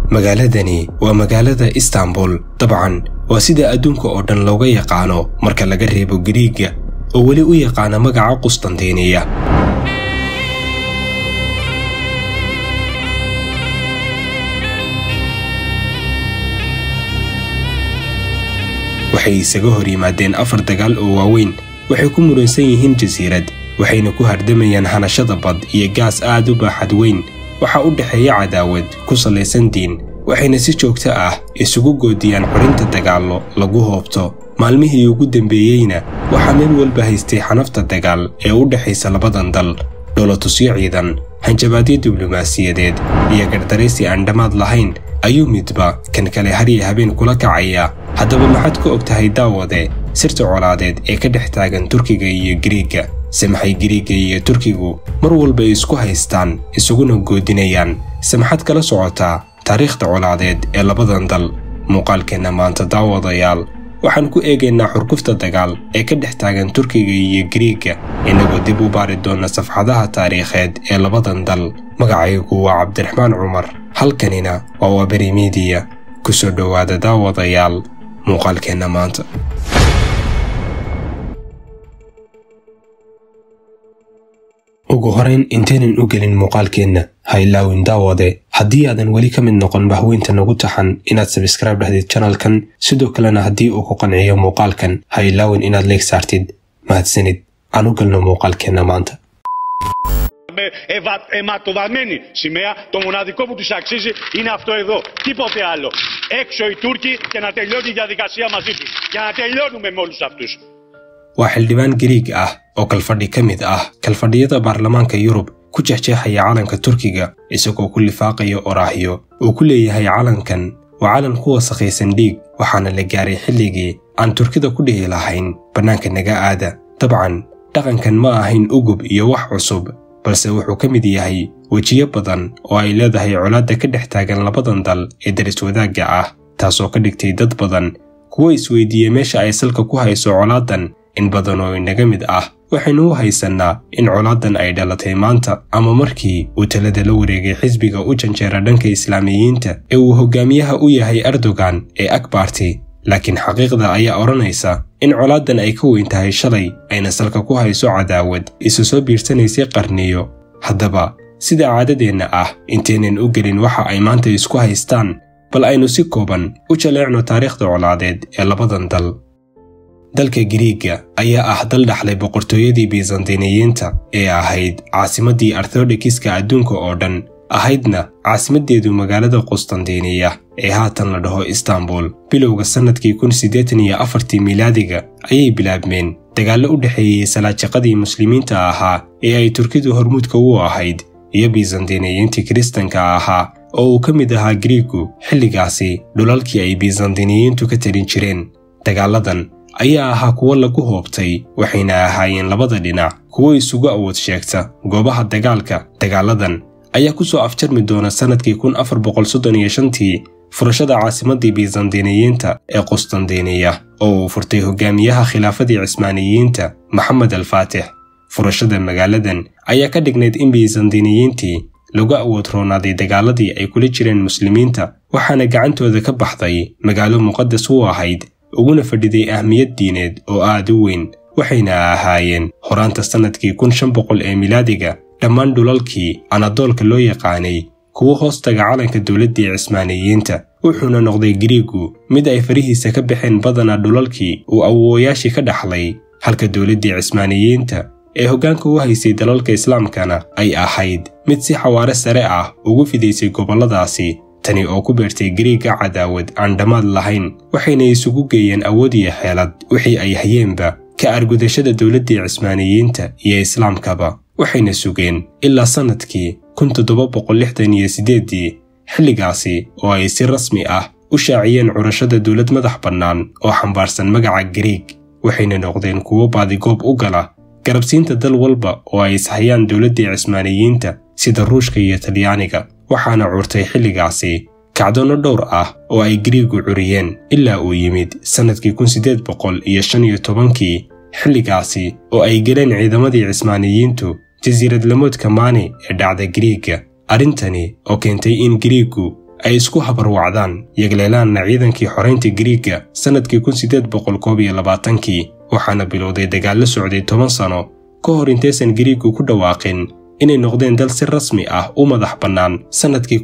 magaaladani waa magaalada Istanbul طبعا waa sida adduunka oo dhan looga yaqaano marka laga reebo Greega oo wali u yaqaan magaca Constantinople waxay isaga hor yimaadeen afar dagaal oo waaweyn waxay ku muransan yihiin jasiirad waxayna ku hardamayaan hanashada bad iyo gaas aad u baaxad weyn waxa u dhaxeeya cadaawad ku salaysan diin waxayna si joogto ah isugu goodiyaan xorinta dagaalo lagu hoobto maalmihii ugu dambeeyayna waxa meel walba haystay xanafta dagaal ee u dhaxaysa labadan dal dowladusyo ciidan hanjabaadyo diblomaasiyadeed iyo gardareysi aan dhamaad lahayn ayuu midba kan kale hari habeen kula kacaya haddaba maxaad ku ogtahay daawade sirta colaadeed ee ka dhex taagan Turkiga iyo Greega samaxay Greega iyo Turkigu mar walba isku haystaan isuguna goodinayaan samaxad kala socota taariikhda colaadeed ee labadan dal muuqaalkeena maanta daawadayaal waxaan ku eegaynaa xurgufta dagaal ee ka dhex taagan Turkiga iyo Greega inagoo dib u baari doona safxadaha taariikheed ee labadan dal magacaygu waa Cabdiraxmaan Cumar halkanina waa Waberi Media ku soo dhawaada daawadayaal muuqaalkeena maanta ugu horeyn inteenan u gelin muuqaalkeena ha ilaawin daawade haddii aadan weli ka mid noqon bahweynta nagu taxan inaad subscribe dhahdid channelkan sidoo kalena haddii uu ku qanciyo muuqaalkan ha ilaawin inaad like saartid mahadsanid aan u galno muuqaalkeena maanta αιματοβαμμένη σημαία, το μοναδικό που τους αξίζει είναι αυτό εδώ. Τίποτε άλλο. Έξω οι Τούρκοι και να τελειώνει η διαδικασία μαζί τους. Για να τελειώνουμε με όλους αυτούς. وحلدبان Greek oo kalfadhi kamid kalfadhiyada baarlamaanka Yurub ku jexjeexaya calanka Turkiga isagoo ku lifaaqayo oraahiyo oo ku leeyahay calankan waa calan ku wasaqaysan dhiig waxaana la gaaray xilligii aan Turkida ku dhihi lahayn banaanka naga aada dabcan dhaqankan ma ahayn ugub iyo wax cusub balse wuxuu ka mid yahay wajiyo badan oo ay leedahay colaadda ka dhex taagan labadan dal ee daris wadaagga taasoo ka dhigtay dad badan kuwa isweydiiyay meesha ay salka ku hayso colaadan in badan oo inaga mid waxaynu u haysanaa in colaadan ay dhalatay maanta ama markii uu talada la wareegay xisbiga u janjeera dhanka islaamiyiinta ee uu hogaamiyaha u yahay Erdogan ee Akbarti laakiin xaqiiqda ayaa oranaysa in colaadan ay ka weyn tahay shalay ayna salka ku hayso cadaawad isu soo biirsanaysay qarniyo haddaba sida caadadeena inteenan u gelin waxa ay maanta isku haystaan bal aynu si kooban u jaleecno taariikhda colaadeed ee labadan dal dalka Greega ayaa dal dhaxlay boqortooyadii Byzantiniyiinta ee ahayd caasimadii Orthodoxiska adduunka oo dhan ahaydna caasimadeedu magaalada Constantinople ee haatan la dhaho Istanbul bilowga sanadkii 1084 miilaadiga ayay bilaabmeen dagaalo u dhaxeeyay salaajaqadii muslimiinta ee ay Turkidu hormuudka u ahayd iyo Byzantiniyiinta Kiristaanka oo uu ka mid ahaa Greegu xilligaasi dhulalkii ay Byzantiniyiintu ka talin jireen dagaaladan ayaa kuwa lagu hoobtay waxayna ahaayeen labada dhinac kuwa isugu awood sheegta goobaha dagaaladan ayaa ku soo afjarmi doona sanadkii 1435 furashada caasimadii Byzantiniyiinta ee Constantinople oo uu furtay hogaamiyaha khilaafadii Cismaaniyiinta Maxamed al-Faatix furashada magaaladan ayaa ka dhignayd in Byzantiniyiintii lagu awood roonaaday dagaaladii ay kula jireen muslimiinta waxaana gacantooda ka baxday magaalo muqaddas u ahayd uguna fadhiday ahmiyad diineed oo aad u weyn waxayna ahaayeen horaanta sanadkii 1500 ee miilaadiga dhammaan dhulalkii Anadoolka loo yaqaanay kuwa hoostaga calanka dawladda Cismaaniyiinta wuxuuna noqday Greegu mid ay farihiisa ka baxeen badana dhulalkii uu awooyaashii ka dhaxlay halka dawladda Cismaaniyiinta ee hoggaanka u haysay dalalka Islaamkana ay ahayd mid si xawaare sare ugu fidaysay goboladaasi tani oo ku beertay Greega cadaawad aan dhamaad lahayn waxayna isugu geeyeen awood iyo xeelad wixii ay hayeenba ka argudashada dawladda Cismaaniyiinta iyo Islaamkaba waxayna sugeen ilaa sanadkii 1768 xilligaasi oo ay si rasmi u shaaciyeen curashada dawlad madax bannaan oo xambaarsan magaca Greeg waxayna noqdeen kuwo baadigoob u gala garabsiinta dal walba oo ay ishayaan dawladda Cismaaniyiinta sida Ruushka iyo Talyaaniga waxaana curtay xilligaasi kacdoono dhowr oo ay Greegu curiyeen ilaa uu yimid sanadkii 1815 xilligaasi oo ay galeen ciidamadii Cismaaniyiintu jasiirad lamoodka Mani ee dhacda Greega arintani oo keentay in Greegu ay isku habarwacdaan yagleelaanna ciidankii xoreynta Giriigga sanadkii 1822 waxaana bilowday dagaal la socday 10 sano ka hor intaysan Giriiggu ku dhawaaqin inay noqdeen dal si rasmi ah u madax bannaan sanadkii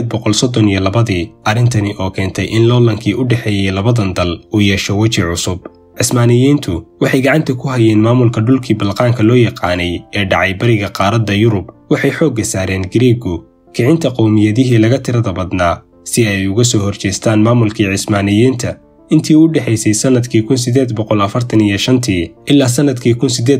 1832 arintani oo keentay in loolankii u dhaxeeyay labadan dal uu yeesho weji cusub. Cismaaniyiintu waxay gacanta ku hayeen maamulka dhulkii Balqaanka loo yaqaanay ee dhacay bariga qaaradda Yurub waxay xoogga saareen Giriiggu kicinta qowmiyadihii laga tirada badnaa si ay uga soo horjeestaan maamulkii Cismaaniyiinta intii u dhaxaysay sanadkii 1845 ilaa sanadkii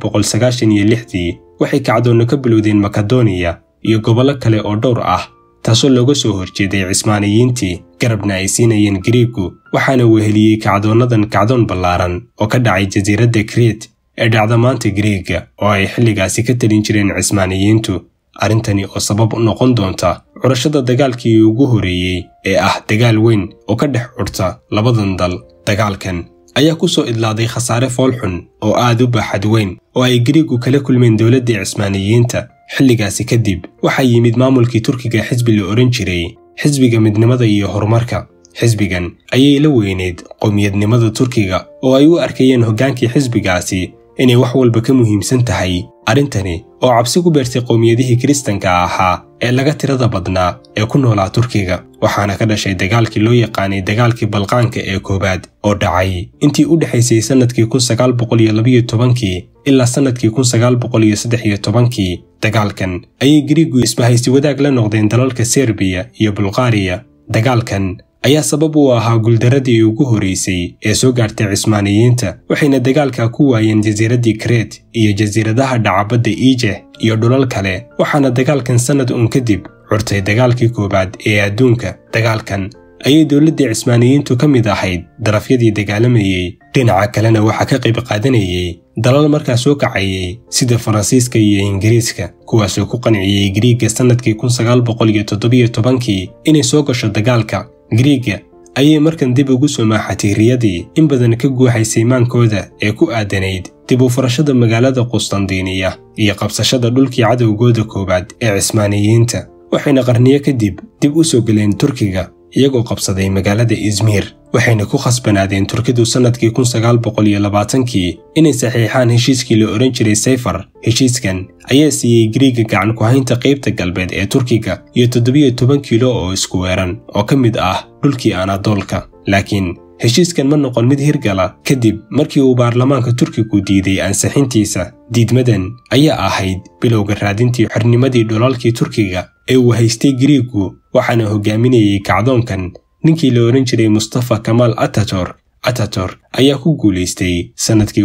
1896 waxay kacdoon ka bilowdeen Makedoniya iyo gobollo kale oo dhowr ah taasoo laga soo horjeeday Cismaaniyiintii garabna ay siinayeen Giriiggu waxaana weheliyay kacdoon ballaaran oo ka dhacay jasiiradda Crete ee dhacda maanta Giriigga oo ay xilligaasi ka talin jireen Cismaaniyiintu arintani oo sabab u noqon doonta curashada dagaalkii ugu horeeyay ee ah dagaal weyn oo ka dhex urta labadan dal. Dagaalkan ayaa ku soo idlaaday khasaare foolxun oo aad u baaxad weyn oo ay Giriiggu kala kulmeen dawladda Cismaaniyiinta. xilligaasi kadib waxaa yimid maamulkii Turkiga xisbi la oran jiray xisbiga midnimada iyo horumarka. xisbigan ayay la weyneed qowmiyadnimada Turkiga oo ay u arkayeen hogaankii xisbigaasi inay wax walba ka muhiimsan tahay arintani oo cabsi ku beertay qowmiyadihii Kiristaanka ahaa ee laga tirada badnaa ee ku noolaa Turkiga waxaana ka dhashay dagaalkii loo yaqaanay dagaalkii Balqaanka ee koobaad oo dhacay intii u dhaxaysay sanadkii 1912 ilaa sanadkii 1913 dagaalkan ayay Giriiggu isbahaysi wadaag la noqdeen dalalka Serbiya iyo Bulgaariya. dagaalkan ayaa sabab u ahaa guuldaradii ugu horeysay ee soo gaartay Cismaaniyiinta waxayna dagaalka ku waayeen jasiiraddii Crete iyo jasiiradaha dhacabadda Aegean iyo dhulal kale waxaana dagaalkan sanad kadib curtay dagaalkii koobaad ee adduunka. dagaalkan ayay dawladda Cismaaniyiintu ka mid ahayd darafyadii dagaalamayay dhinaca kalena waxaa ka qayb qaadanayay dalal markaa soo kacayay sida Faransiiska iyo Ingiriiska kuwaasoo ku qanciyay Giriigga sanadkii 1917 inay soo gasho dagaalka. Giriigga ayay markan dib ugu soo maaxatay riyadii in badan ka guuxaysay maankooda ee ku aadanayd dib u furashada magaalada Qustandiniya iyo qabsashada dhulkii cadowgooda koobaad ee Cismaaniyiinta waxayna qarniyo kadib dib u soo galeen Turkiga iyagoo qabsaday magaalada Izmir waxayna ku khasbanaadeen Turkidu sanadkii 1920 inay saxiixaan heshiiskii la oran jiray Sayfar. heshiiskan ayaa siiyay Giriigga gacan ku haynta qaybta galbeed ee Turkiga iyo 17 kiilo oo isku weeran oo ka mid ah dhulkii Anadolka. laakiin heshiiskan ma noqon mid hirgala kadib markii uu baarlamaanka Turkigu diiday ansixintiisa. diidmadan ayaa ahayd bilowga raadintii xornimadii dhulalkii Turkiga ee uu haystay Giriiggu waxaana hogaaminayay kacdoonkan ninkii la oran jiray Mustafa Kemal Ataturk ayaa ku guuleystay sanadkii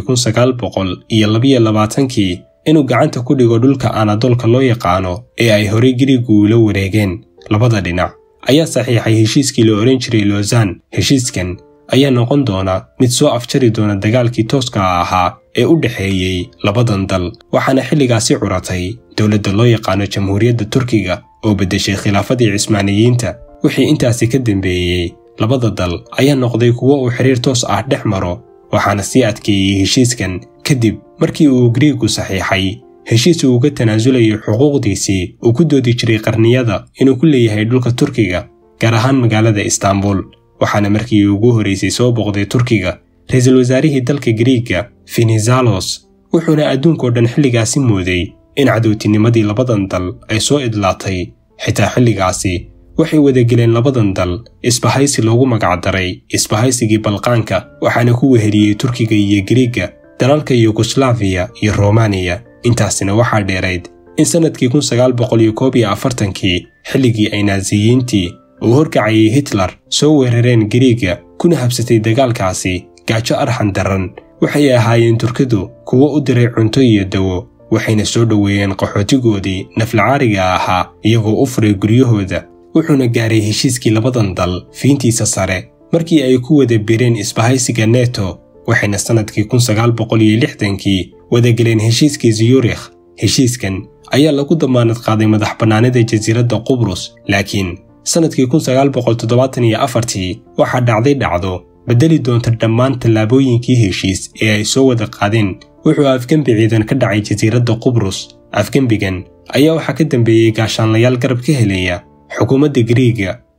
1922 inuu gacanta ku dhigo dhulka Anadolka loo yaqaano ee ay horey Giriiggu la wareegeen. labada dhinac ayaa saxiixay heshiiskii la oran jiray Lausanne. heshiiskan ayaa noqon doona mid soo afjari doona dagaalkii tooska ahaa ee u dhaxeeyay labadan dal waxaana xilligaasi curatay dawladda loo yaqaano Jamhuuriyadda Turkiga oo bedeshay khilaafadii Cismaaniyiinta. wixii intaasi ka dambeeyay labada dal ayaa noqday kuwo uu xiriir toos ah dhex maro waxaana sii adkeeyay heshiiskan kadib markii uu Giriiggu saxiixay heshiis uu uga tanaasulayo xuquuqdiisii uu ku doodi jiray qarniyada inuu ku leeyahay dhulka Turkiga gaar ahaan magaalada Istanbul. waxaana markii ugu horeysay soo boqday Turkiga ra'iisul wasaarihii dalka Giriigga Venizelos wuxuuna adduunka oo dhan xilligaasi mooday in cadowtinimadii labadan dal ay soo idlaatay. xitaa xilligaasi waxay wada galeen labadan dal isbahaysi loogu magac daray isbahaysigii Balqaanka waxaana ku weheliyay Turkiga iyo Giriigga dalalka Yugoslavia iyo Romania. intaasina waxaa dheerayd in sanadkii 1941 xilligii ay Naaziyiintii uu horkacayay Hitler soo weerareen Giriigga kuna habsatay dagaalkaasi gaajo arxan daran. waxay ahaayeen Turkidu kuwo u diray cunto iyo dawo waxayna soo dhaweeyeen qaxootigoodii naflacaariga ahaa iyagoo u furay guryahooda. wuxuuna gaaray heshiiskii labadan dal fiintiisa sare markii ay ku wada bireen isbahaysiga NATO waxayna sanadkii 1960 wada galeen heshiiskii Zurich. heshiiskan ayaa lagu damaanad qaaday madax bannaanida jasiiradda Qubrus. laakiin sanadkii 1974 waxaa dhacday dhacdo bedeli doonta dhammaan tallaabooyinkii heshiis ee ay soo wada qaadeen. wuxuu afgembi ciidan ka dhacay jasiiradda Qubrus. afgembigan ayaa waxaa ka dambeeyay gaashaanlayaal garab ka helaya xukuumadda Giriigga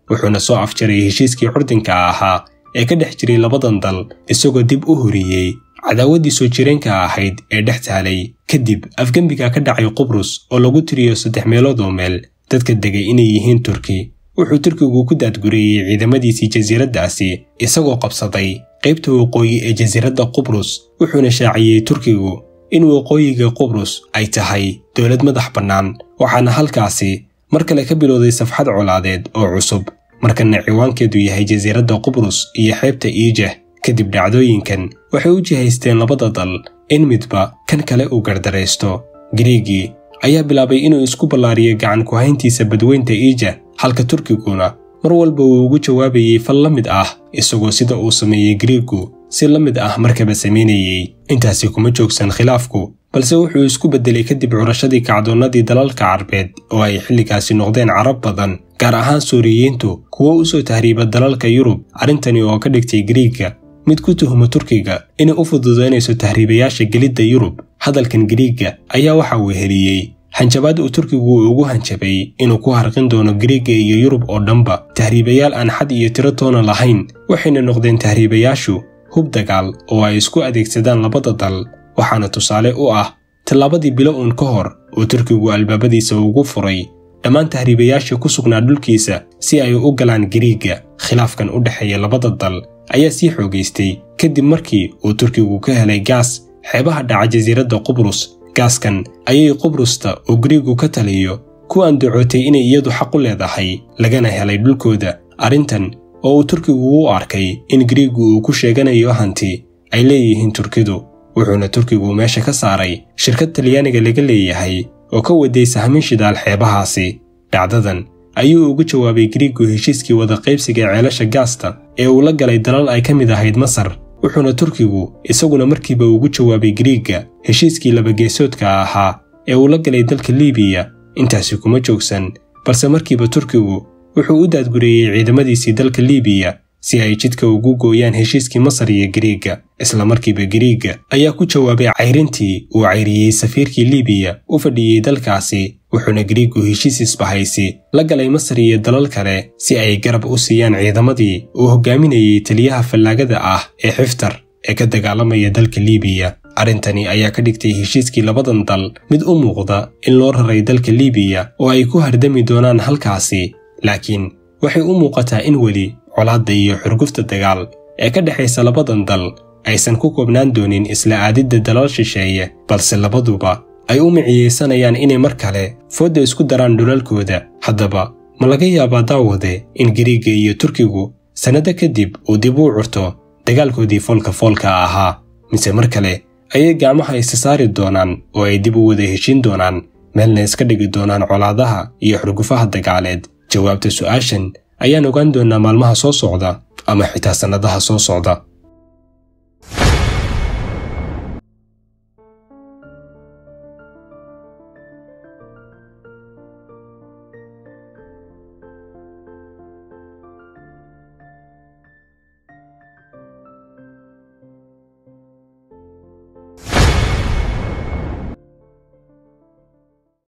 wuxuuna soo afjaray heshiiskii curdinka ahaa ee ka dhex jiray labadan dal isagoo dib u horiyey cadaawaddii soo jireenka ahayd ee dhex taalay. kadib afgembiga ka dhacay Qubrus oo lagu tiriyo 3 meelood oo meel dadka degay inay yihiin Turki, wuxuu Turkigu ku daadguriyey ciidamadiisii jasiiraddaasi isagoo qabsaday qaybta waqooyi ee jasiiradda Qubrus, wuxuuna shaaciyey Turkigu in waqooyiga Qubrus ay tahay dowlad madax bannaan. waxaana halkaasi mar kale ka bilowday safxad colaadeed oo cusub, markana ciwaankeedu yahay jasiiradda Qubrus iyo xeebta Iijah. kadib dhacdooyinkan waxay u jihaysteen labada dal in midba kan kale uu gardaraysto. Giriigii ayaa bilaabay inuu isku ballaariyo gacan ku hayntiisa badweynta Iijah, halka Turkiguna mar walba uu ugu jawaabayay fal la mid ah isagoo sida uu sameeyey Giriigu si la mid ah markaba sameynayay. intaasi kuma joogsan khilaafku, balse wuxuu isku bedelay kadib curashadii kacdoonnadii dalalka Carbeed oo ay xilligaasi noqdeen Carab badan, gaar ahaan Suuriyiintu, kuwo u soo tahriiba dalalka Yurub. arrintani oo ka dhigtay Giriigga mid ku tuhuma Turkiga inay u fududaynayso tahriibayaasha gelidda Yurub. hadalkan Giriigga ayaa waxa uu heliyey hanjabaad uu Turkigu ugu hanjabay inuu ku harqin doono Giriigga iyo Yurub oo dhanba tahriibayaal aan xad iyo tiro toona lahayn, waxayna noqdeen tahriibayaashu hub dagaal oo ay isku adeegsadaan labada dal. waxaana tusaale u ah tallaabadii bilo uun ka hor uu Turkigu albaabadiisa ugu furay dhammaan tahriibayaasha ku sugnaa dhulkiisa si ay u galaan Giriigga. khilaafkan u dhexeeya labada dal ayaa sii xoogaystay kadib markii uu Turkigu ka helay gaas xeebaha dhaca jasiiradda Qubrus. gaaskan ayay Qubrusta oo Giriigu ka taliyo ku andacootay inay iyadu xaq u leedahay, lagana helay dhulkooda. arrintan oo uu Turkigu u arkay in Giriigu uu ku sheeganayo hanti ay leeyihiin Turkidu, wuxuuna Turkigu meesha ka saaray shirkad Talyaaniga laga leeyahay oo ka waday sahmin shidaal xeebahaasi. dhacdadan ayuu ugu jawaabay Giriigu heshiiskii wada qaybsiga ceelasha gaasta ee uu la galay dalal ay ka mid ahayd Masar, wuxuuna Turkigu isaguna markiiba ugu jawaabay Giriigga heshiiskii labageesoodka ahaa ee uu la galay dalka Liibiya. intaasi kuma joogsan, balse markiiba Turkigu wuxuu u daadguriyey ciidamadiisii dalka Liibiya si ay jidka ugu gooyaan heshiiskii Masar iyo Giriigga. isla markiiba Giriigga ayaa ku jawaabay cayrintii uu cayriyey safiirkii Liibiya u fadhiyey dalkaasi, wuxuuna Giriigu heshiis isbahaysi la galay Masar iyo dalal kale si ay garab u siiyaan ciidamadii uu hogaaminayay taliyaha fallaagada ah ee Xiftar ee ka dagaalamaya dalka Liibiya. arrintani ayaa ka dhigtay heshiiskii labadan dal mid u muuqda in loo raray dalka Liibiya oo ay ku hardami doonaan halkaasi. laakiin waxay u muuqataa in weli colaadda iyo xurgufta dagaal ee ka dhexaysa labadan dal aysan ku koobnaan doonin isla aadidda dalal shisheeye, balse labaduba ay u miciyeysanayaan inay mar kale fooda isku daraan dhulalkooda. haddaba ma laga yaabaa daawade in Giriigga iyo Turkigu sannado kadib uu dib u curto dagaalkoodii foolka ahaa, mise mar kale ayay gacmaha isa saari doonaan oo ay dib u wada heshiin doonaan, meelna iska dhigi doonaan colaadaha iyo xurgufaha dagaaleed? jawaabta su'aashan ayaan ogaan doonaa maalmaha soo socda ama xitaa sannadaha soo socda.